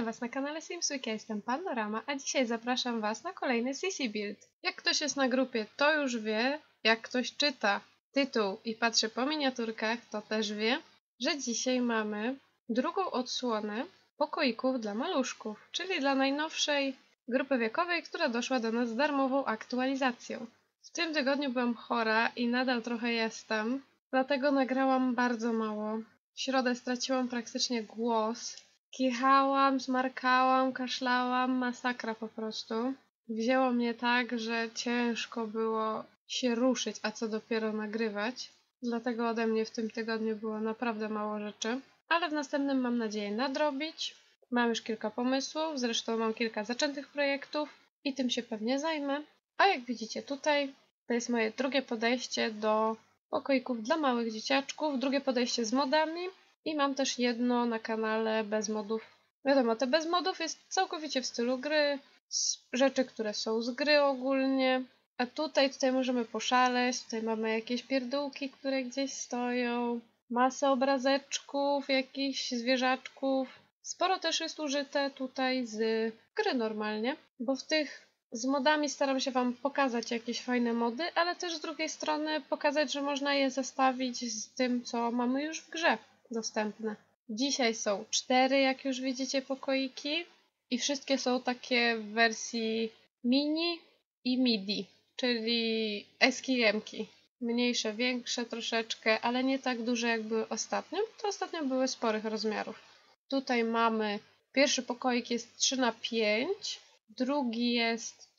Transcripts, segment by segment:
Was na kanale Simsweek, ja jestem Panorama, a dzisiaj zapraszam Was na kolejny CC Build. Jak ktoś jest na grupie, to już wie, jak ktoś czyta tytuł i patrzy po miniaturkach, to też wie, że dzisiaj mamy drugą odsłonę pokoików dla maluszków, czyli dla najnowszej grupy wiekowej, która doszła do nas z darmową aktualizacją. W tym tygodniu byłam chora i nadal trochę jestem, dlatego nagrałam bardzo mało. W środę straciłam praktycznie głos. Kichałam, smarkałam, kaszlałam, masakra po prostu. Wzięło mnie tak, że ciężko było się ruszyć, a co dopiero nagrywać. Dlatego ode mnie w tym tygodniu było naprawdę mało rzeczy. Ale w następnym mam nadzieję nadrobić. Mam już kilka pomysłów, zresztą mam kilka zaczętych projektów i tym się pewnie zajmę. A jak widzicie tutaj, to jest moje drugie podejście do pokoików dla małych dzieciaczków, drugie podejście z modami i mam też jedno na kanale bez modów. Wiadomo, te bez modów jest całkowicie w stylu gry, rzeczy, które są z gry ogólnie, a tutaj możemy poszaleć, tutaj mamy jakieś pierdółki, które gdzieś stoją, masę obrazeczków, jakichś zwierzaczków. Sporo też jest użyte tutaj z gry normalnie, bo w tych z modami staram się Wam pokazać jakieś fajne mody, ale też z drugiej strony pokazać, że można je zestawić z tym, co mamy już w grze dostępne. Dzisiaj są 4, jak już widzicie, pokoiki i wszystkie są takie w wersji mini i midi, czyli eski jemki. Mniejsze, większe troszeczkę, ale nie tak duże jak były ostatnio, bo to ostatnio były sporych rozmiarów. Tutaj mamy, pierwszy pokoik jest 3x5, drugi jest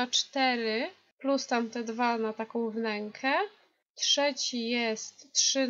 3x4 plus tamte dwa na taką wnękę, trzeci jest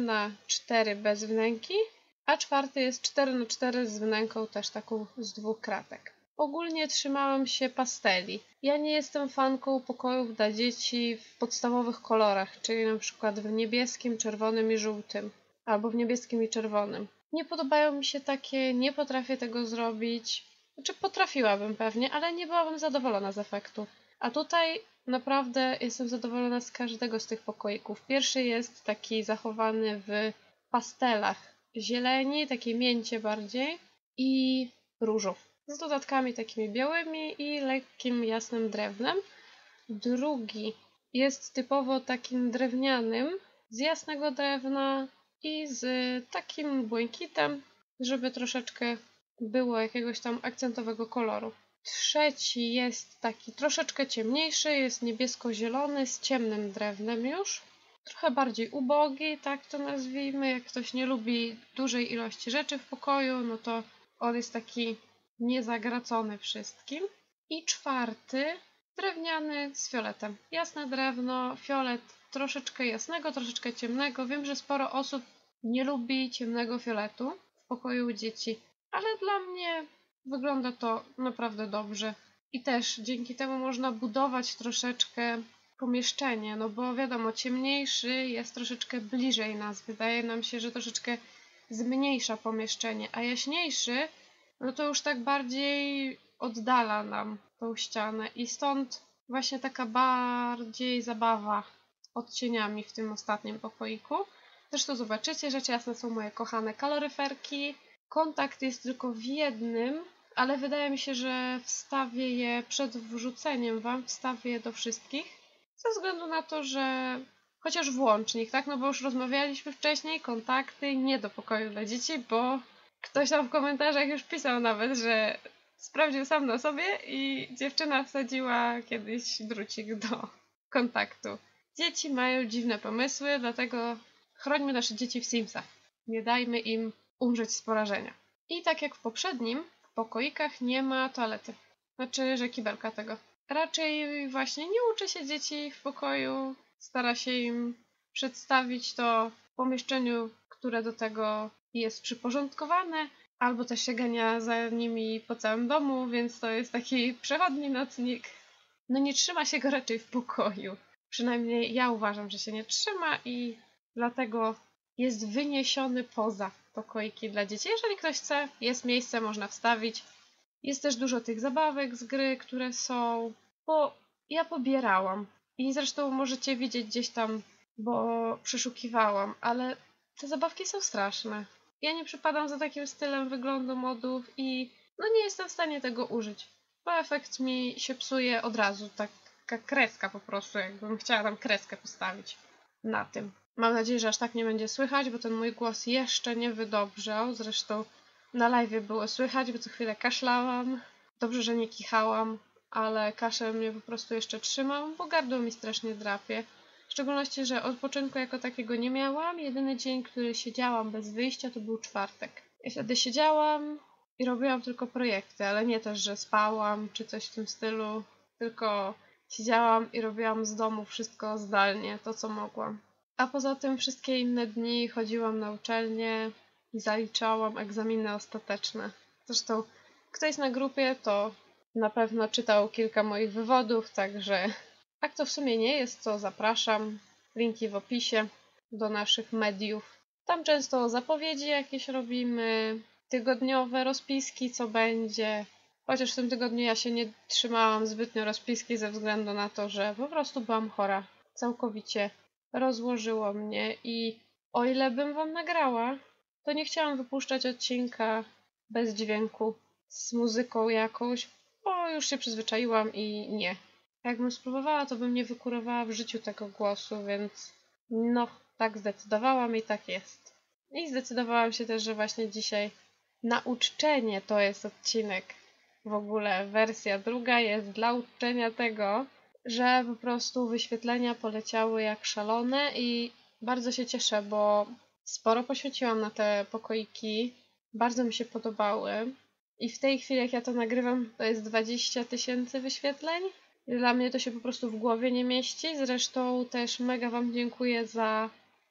3x4 bez wnęki, a czwarty jest 4x4 z wnęką też taką z 2 kratek. Ogólnie trzymałam się pasteli. Ja nie jestem fanką pokojów dla dzieci w podstawowych kolorach, czyli na przykład w niebieskim, czerwonym i żółtym, albo w niebieskim i czerwonym. Nie podobają mi się takie, nie potrafię tego zrobić. Znaczy potrafiłabym pewnie, ale nie byłabym zadowolona z efektu. A tutaj naprawdę jestem zadowolona z każdego z tych pokoików. Pierwszy jest taki zachowany w pastelach zieleni, takie mięcie bardziej i różu. Z dodatkami takimi białymi i lekkim, jasnym drewnem. Drugi jest typowo takim drewnianym, z jasnego drewna i z takim błękitem, żeby troszeczkę było jakiegoś tam akcentowego koloru. Trzeci jest taki troszeczkę ciemniejszy, jest niebiesko-zielony z ciemnym drewnem już. Trochę bardziej ubogi, tak to nazwijmy. Jak ktoś nie lubi dużej ilości rzeczy w pokoju, no to on jest taki niezagracony wszystkim. I czwarty, drewniany z fioletem. Jasne drewno, fiolet troszeczkę jasnego, troszeczkę ciemnego. Wiem, że sporo osób nie lubi ciemnego fioletu w pokoju dzieci, ale dla mnie wygląda to naprawdę dobrze. I też dzięki temu można budować troszeczkę pomieszczenie, no bo wiadomo, ciemniejszy jest troszeczkę bliżej nas. Wydaje nam się, że troszeczkę zmniejsza pomieszczenie, a jaśniejszy, no to już tak bardziej oddala nam tą ścianę i stąd właśnie taka bardziej zabawa odcieniami w tym ostatnim pokoiku. Zresztą zobaczycie, rzeczy jasne są moje kochane kaloryferki. Kontakt jest tylko w jednym, ale wydaje mi się, że wstawię je przed wrzuceniem Wam, wstawię je do wszystkich, ze względu na to, że chociaż włącznik, tak, no bo już rozmawialiśmy wcześniej, kontakty nie do pokoju dla dzieci, bo ktoś tam w komentarzach już pisał nawet, że sprawdził sam na sobie i dziewczyna wsadziła kiedyś drucik do kontaktu. Dzieci mają dziwne pomysły, dlatego chrońmy nasze dzieci w Simsach. Nie dajmy im umrzeć z porażenia. I tak jak w poprzednim, w pokoikach nie ma toalety. Znaczy, że kibelka tego. Raczej właśnie nie uczy się dzieci w pokoju, stara się im przedstawić to w pomieszczeniu, które do tego jest przyporządkowane, albo też się gania za nimi po całym domu, więc to jest taki przechodni nocnik. No nie trzyma się go raczej w pokoju. Przynajmniej ja uważam, że się nie trzyma i dlatego jest wyniesiony poza pokoiki dla dzieci. Jeżeli ktoś chce, jest miejsce, można wstawić. Jest też dużo tych zabawek z gry, które są, bo ja pobierałam. I zresztą możecie widzieć gdzieś tam, bo przeszukiwałam, ale te zabawki są straszne. Ja nie przypadam za takim stylem wyglądu modów i no nie jestem w stanie tego użyć, bo efekt mi się psuje od razu, taka kreska po prostu, jakbym chciała tam kreskę postawić na tym. Mam nadzieję, że aż tak nie będzie słychać, bo ten mój głos jeszcze nie wydobrzał, zresztą na live było słychać, bo co chwilę kaszlałam. Dobrze, że nie kichałam, ale kaszel mnie po prostu jeszcze trzymał, bo gardło mi strasznie drapie. W szczególności, że odpoczynku jako takiego nie miałam. Jedyny dzień, który siedziałam bez wyjścia, to był czwartek. I wtedy siedziałam i robiłam tylko projekty, ale nie też, że spałam czy coś w tym stylu, tylko siedziałam i robiłam z domu wszystko zdalnie, to co mogłam. A poza tym wszystkie inne dni chodziłam na uczelnię i zaliczałam egzaminy ostateczne. Zresztą kto jest na grupie, to na pewno czytał kilka moich wywodów, także jak to w sumie nie jest, to zapraszam. Linki w opisie do naszych mediów. Tam często zapowiedzi jakieś robimy, tygodniowe rozpiski, co będzie. Chociaż w tym tygodniu ja się nie trzymałam zbytnio rozpiski ze względu na to, że po prostu byłam chora. Całkowicie rozłożyło mnie i o ile bym wam nagrała, to nie chciałam wypuszczać odcinka bez dźwięku, z muzyką jakąś, bo już się przyzwyczaiłam i nie. Jakbym spróbowała, to bym nie wykurowała w życiu tego głosu, więc no, tak zdecydowałam i tak jest. I zdecydowałam się też, że właśnie dzisiaj na uczczenie to jest odcinek. W ogóle wersja druga jest dla uczczenia tego, że po prostu wyświetlenia poleciały jak szalone i bardzo się cieszę, bo sporo poświęciłam na te pokoiki, bardzo mi się podobały i w tej chwili jak ja to nagrywam, to jest 20 000 wyświetleń. I dla mnie to się po prostu w głowie nie mieści. Zresztą też mega wam dziękuję za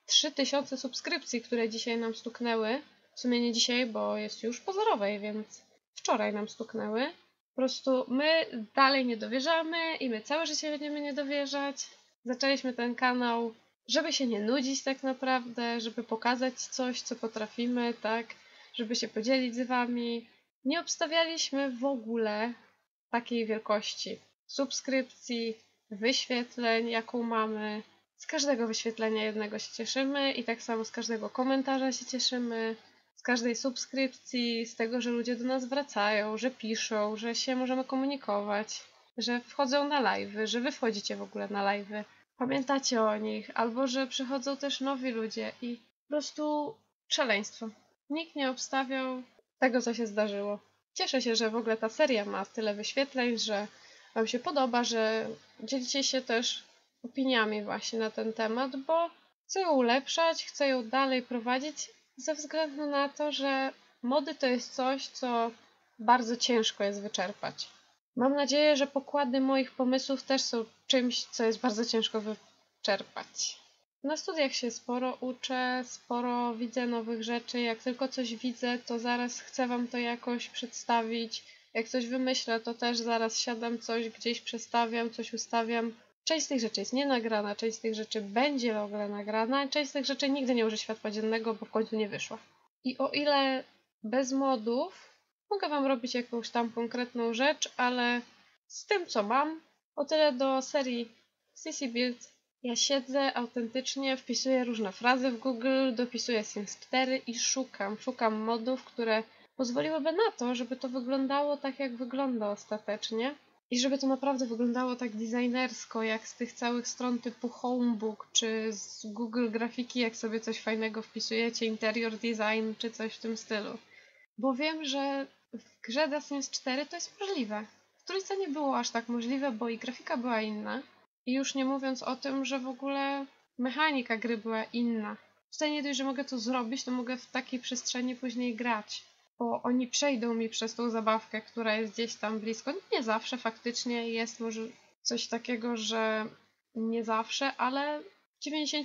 3000 subskrypcji, które dzisiaj nam stuknęły. W sumie nie dzisiaj, bo jest już po zerowej, więc wczoraj nam stuknęły. Po prostu my dalej nie dowierzamy i my całe życie będziemy nie dowierzać. Zaczęliśmy ten kanał, żeby się nie nudzić tak naprawdę, żeby pokazać coś, co potrafimy, tak? Żeby się podzielić z wami. Nie obstawialiśmy w ogóle takiej wielkości subskrypcji, wyświetleń, jaką mamy. Z każdego wyświetlenia jednego się cieszymy i tak samo z każdego komentarza się cieszymy, z każdej subskrypcji, z tego, że ludzie do nas wracają, że piszą, że się możemy komunikować, że wchodzą na live'y, że wy wchodzicie w ogóle na live'y, pamiętacie o nich, albo że przychodzą też nowi ludzie i po prostu szaleństwo. Nikt nie obstawiał tego, co się zdarzyło. Cieszę się, że w ogóle ta seria ma tyle wyświetleń, że wam się podoba, że dzielicie się też opiniami właśnie na ten temat, bo chcę ją ulepszać, chcę ją dalej prowadzić ze względu na to, że mody to jest coś, co bardzo ciężko jest wyczerpać. Mam nadzieję, że pokłady moich pomysłów też są czymś, co jest bardzo ciężko wyczerpać. Na studiach się sporo uczę, sporo widzę nowych rzeczy. Jak tylko coś widzę, to zaraz chcę wam to jakoś przedstawić. Jak coś wymyślę, to też zaraz siadam, coś gdzieś przestawiam, coś ustawiam. Część z tych rzeczy jest nienagrana, część z tych rzeczy będzie w ogóle nagrana, część z tych rzeczy nigdy nie ujrzy światła dziennego, bo w końcu nie wyszła. I o ile bez modów mogę wam robić jakąś tam konkretną rzecz, ale z tym co mam, o tyle do serii CC Build ja siedzę autentycznie, wpisuję różne frazy w Google, dopisuję Sims 4 i szukam modów, które pozwoliłyby na to, żeby to wyglądało tak, jak wygląda ostatecznie i żeby to naprawdę wyglądało tak designersko, jak z tych całych stron typu Homebook, czy z Google Grafiki, jak sobie coś fajnego wpisujecie, interior design, czy coś w tym stylu. Bo wiem, że w grze The Sims 4 to jest możliwe. W trójce nie było aż tak możliwe, bo i grafika była inna. I już nie mówiąc o tym, że w ogóle mechanika gry była inna. Tutaj nie dość, że mogę to zrobić, to mogę w takiej przestrzeni później grać. Bo oni przejdą mi przez tą zabawkę, która jest gdzieś tam blisko. Nie zawsze faktycznie jest może coś takiego, że nie zawsze, ale w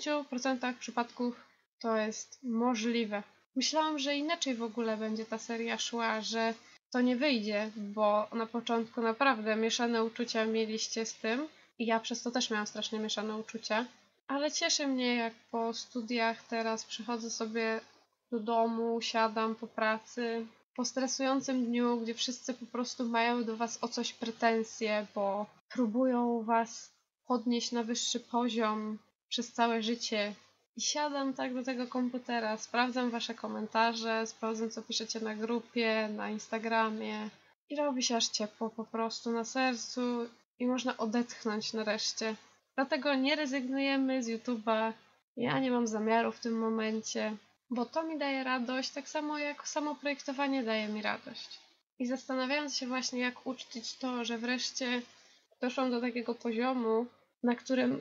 90% przypadków to jest możliwe. Myślałam, że inaczej w ogóle będzie ta seria szła, że to nie wyjdzie, bo na początku naprawdę mieszane uczucia mieliście z tym. I ja przez to też miałam strasznie mieszane uczucia. Ale cieszy mnie, jak po studiach teraz przychodzę sobie do domu, siadam po pracy, po stresującym dniu, gdzie wszyscy po prostu mają do was o coś pretensje, bo próbują was podnieść na wyższy poziom przez całe życie i siadam tak do tego komputera, sprawdzam wasze komentarze, sprawdzam co piszecie na grupie, na Instagramie i robi się aż ciepło po prostu na sercu i można odetchnąć nareszcie. Dlatego nie rezygnujemy z YouTube'a. Ja nie mam zamiaru w tym momencie, bo to mi daje radość, tak samo jak samo projektowanie daje mi radość. I zastanawiając się właśnie, jak uczcić to, że wreszcie doszłam do takiego poziomu, na którym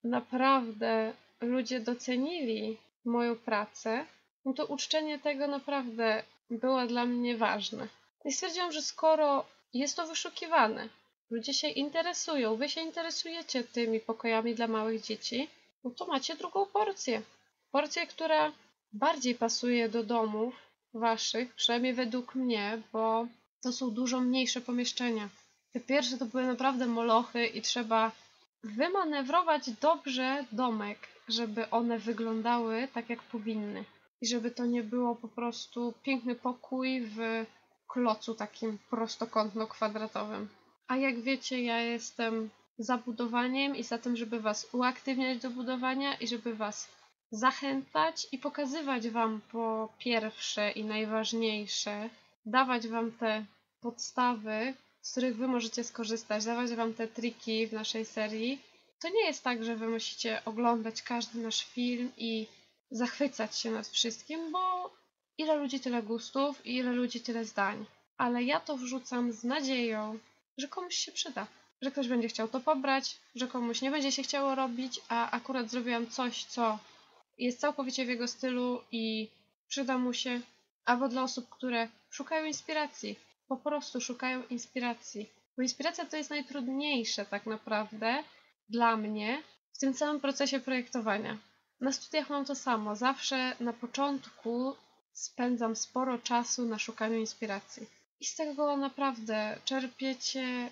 naprawdę ludzie docenili moją pracę, no to uczczenie tego naprawdę było dla mnie ważne. I stwierdziłam, że skoro jest to wyszukiwane, ludzie się interesują, wy się interesujecie tymi pokojami dla małych dzieci, no to macie drugą porcję. Porcję, która bardziej pasuje do domów waszych, przynajmniej według mnie, bo to są dużo mniejsze pomieszczenia. Te pierwsze to były naprawdę molochy i trzeba wymanewrować dobrze domek, żeby one wyglądały tak, jak powinny. I żeby to nie było po prostu piękny pokój w klocu takim prostokątno-kwadratowym. A jak wiecie, ja jestem za budowaniem i za tym, żeby was uaktywniać do budowania i żeby was zachęcać i pokazywać wam po pierwsze i najważniejsze, dawać wam te podstawy, z których wy możecie skorzystać, dawać wam te triki w naszej serii. To nie jest tak, że wy musicie oglądać każdy nasz film i zachwycać się nad wszystkim, bo ile ludzi tyle gustów i ile ludzi tyle zdań. Ale ja to wrzucam z nadzieją, że komuś się przyda, że ktoś będzie chciał to pobrać, że komuś nie będzie się chciało robić, a akurat zrobiłam coś, co jest całkowicie w jego stylu i przyda mu się, albo dla osób, które szukają inspiracji, po prostu szukają inspiracji. Bo inspiracja to jest najtrudniejsze tak naprawdę dla mnie w tym całym procesie projektowania. Na studiach mam to samo. Zawsze na początku spędzam sporo czasu na szukaniu inspiracji. I z tego naprawdę czerpiecie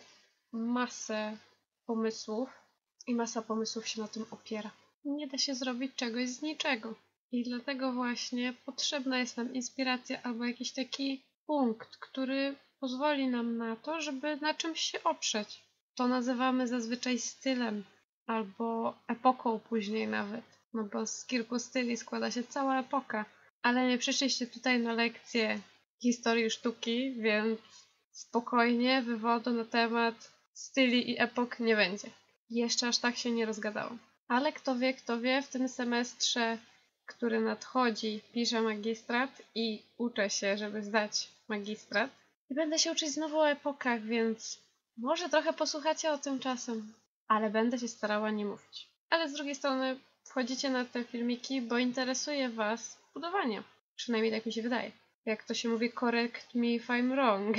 masę pomysłów i masa pomysłów się na tym opiera. Nie da się zrobić czegoś z niczego. I dlatego właśnie potrzebna jest nam inspiracja albo jakiś taki punkt, który pozwoli nam na to, żeby na czymś się oprzeć. To nazywamy zazwyczaj stylem albo epoką później nawet. No bo z kilku styli składa się cała epoka. Ale nie przyszliście tutaj na lekcję historii sztuki, więc spokojnie wywodu na temat styli i epok nie będzie. Jeszcze aż tak się nie rozgadałam. Ale kto wie, w tym semestrze, który nadchodzi, piszę magistrat i uczę się, żeby zdać magistrat. I będę się uczyć znowu o epokach, więc może trochę posłuchacie o tym czasem, ale będę się starała nie mówić. Ale z drugiej strony wchodzicie na te filmiki, bo interesuje was budowanie. Przynajmniej tak mi się wydaje. Jak to się mówi, correct me if I'm wrong.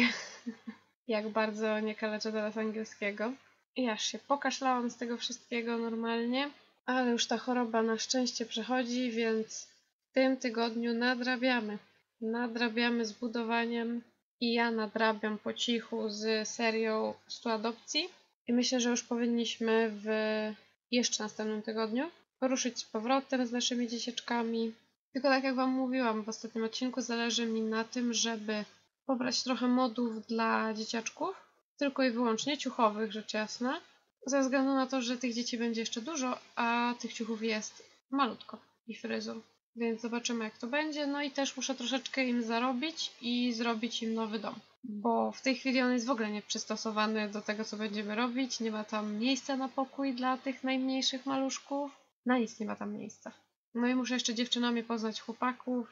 Jak bardzo nie kaleczę teraz angielskiego. I aż się pokaszlałam z tego wszystkiego normalnie. Ale już ta choroba na szczęście przechodzi, więc w tym tygodniu nadrabiamy. Nadrabiamy z budowaniem i ja nadrabiam po cichu z serią 100 adopcji. I myślę, że już powinniśmy w jeszcze następnym tygodniu poruszyć z powrotem z naszymi dzieciaczkami. Tylko tak jak wam mówiłam w ostatnim odcinku, zależy mi na tym, żeby pobrać trochę modów dla dzieciaczków, tylko i wyłącznie ciuchowych, rzecz jasna, ze względu na to, że tych dzieci będzie jeszcze dużo, a tych ciuchów jest malutko i fryzur. Więc zobaczymy, jak to będzie. No i też muszę troszeczkę im zarobić i zrobić im nowy dom. Bo w tej chwili on jest w ogóle nieprzystosowany do tego, co będziemy robić. Nie ma tam miejsca na pokój dla tych najmniejszych maluszków. Na nic nie ma tam miejsca. No i muszę jeszcze dziewczynami poznać chłopaków.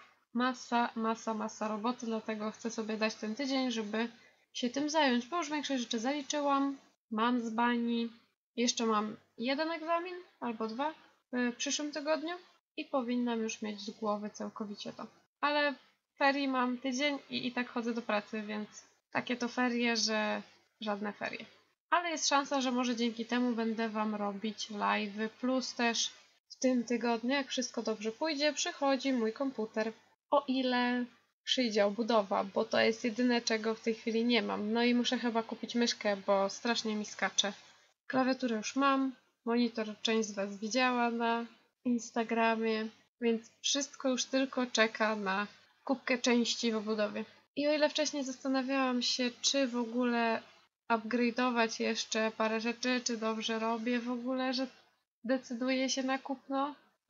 Masa roboty, dlatego chcę sobie dać ten tydzień, żeby się tym zająć, bo już większość rzeczy zaliczyłam. Mam z bani. Jeszcze mam jeden egzamin albo dwa w przyszłym tygodniu i powinnam już mieć z głowy całkowicie to. Ale ferii mam tydzień i tak chodzę do pracy, więc takie to ferie, że żadne ferie. Ale jest szansa, że może dzięki temu będę wam robić live'y, plus też w tym tygodniu, jak wszystko dobrze pójdzie, przychodzi mój komputer. O ile przyjdzie obudowa, bo to jest jedyne, czego w tej chwili nie mam. No i muszę chyba kupić myszkę, bo strasznie mi skacze. Klawiaturę już mam, monitor część z was widziała na Instagramie, więc wszystko już tylko czeka na kupkę części w obudowie. I o ile wcześniej zastanawiałam się, czy w ogóle upgrade'ować jeszcze parę rzeczy, czy dobrze robię w ogóle, że decyduję się na kupno,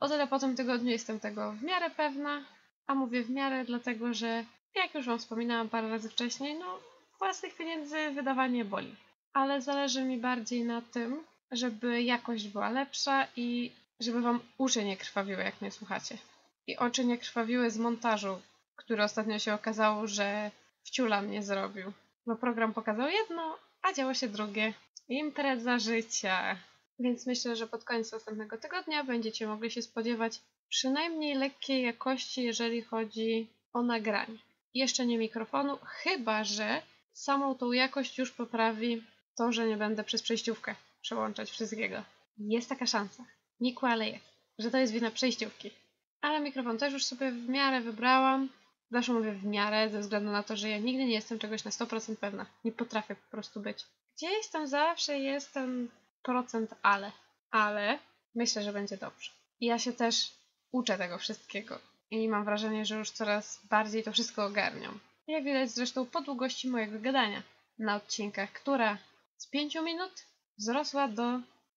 O tyle po tym tygodniu jestem tego w miarę pewna, a mówię w miarę dlatego, że jak już wam wspominałam parę razy wcześniej, no własnych pieniędzy wydawanie boli. Ale zależy mi bardziej na tym, żeby jakość była lepsza i żeby wam uszy nie krwawiły, jak mnie słuchacie. I oczy nie krwawiły z montażu, który ostatnio się okazało, że wciula mnie zrobił. Bo program pokazał jedno, a działo się drugie. Impreza życia. Więc myślę, że pod koniec następnego tygodnia będziecie mogli się spodziewać przynajmniej lekkiej jakości, jeżeli chodzi o nagranie. Jeszcze nie mikrofonu, chyba że samą tą jakość już poprawi to, że nie będę przez przejściówkę przełączać wszystkiego. Jest taka szansa. Nikła, ale jest. Że to jest wina przejściówki. Ale mikrofon też już sobie w miarę wybrałam. Zawsze mówię w miarę, ze względu na to, że ja nigdy nie jestem czegoś na 100% pewna. Nie potrafię po prostu być. Gdzieś tam zawsze jest ten procent ale. Ale myślę, że będzie dobrze. I ja się też uczę tego wszystkiego. I mam wrażenie, że już coraz bardziej to wszystko ogarniam. Jak widać zresztą po długości mojego gadania na odcinkach, która z 5 minut wzrosła do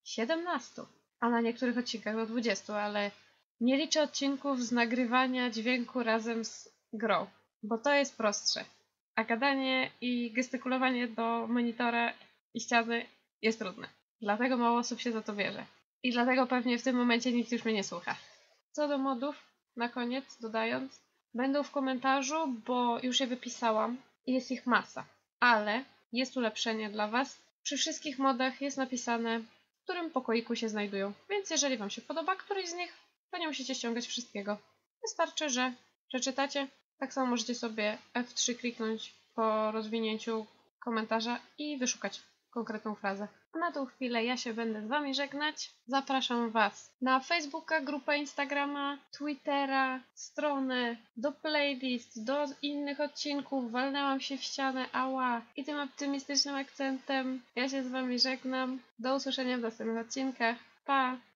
17, a na niektórych odcinkach do 20, ale nie liczę odcinków z nagrywania dźwięku razem z grą, bo to jest prostsze. A gadanie i gestykulowanie do monitora i ściany jest trudne. Dlatego mało osób się za to bierze. I dlatego pewnie w tym momencie nikt już mnie nie słucha. Co do modów, na koniec dodając, będą w komentarzu, bo już je wypisałam i jest ich masa. Ale jest ulepszenie dla Was. Przy wszystkich modach jest napisane, w którym pokoiku się znajdują. Więc jeżeli Wam się podoba któryś z nich, to nie musicie ściągać wszystkiego. Wystarczy, że przeczytacie. Tak samo możecie sobie F3 kliknąć po rozwinięciu komentarza i wyszukać konkretną frazę. A na tą chwilę ja się będę z Wami żegnać. Zapraszam Was na Facebooka, grupę Instagrama, Twittera, stronę, do playlist, do innych odcinków. Walnęłam się w ścianę, ała! I tym optymistycznym akcentem ja się z Wami żegnam. Do usłyszenia w następnych odcinkach. Pa!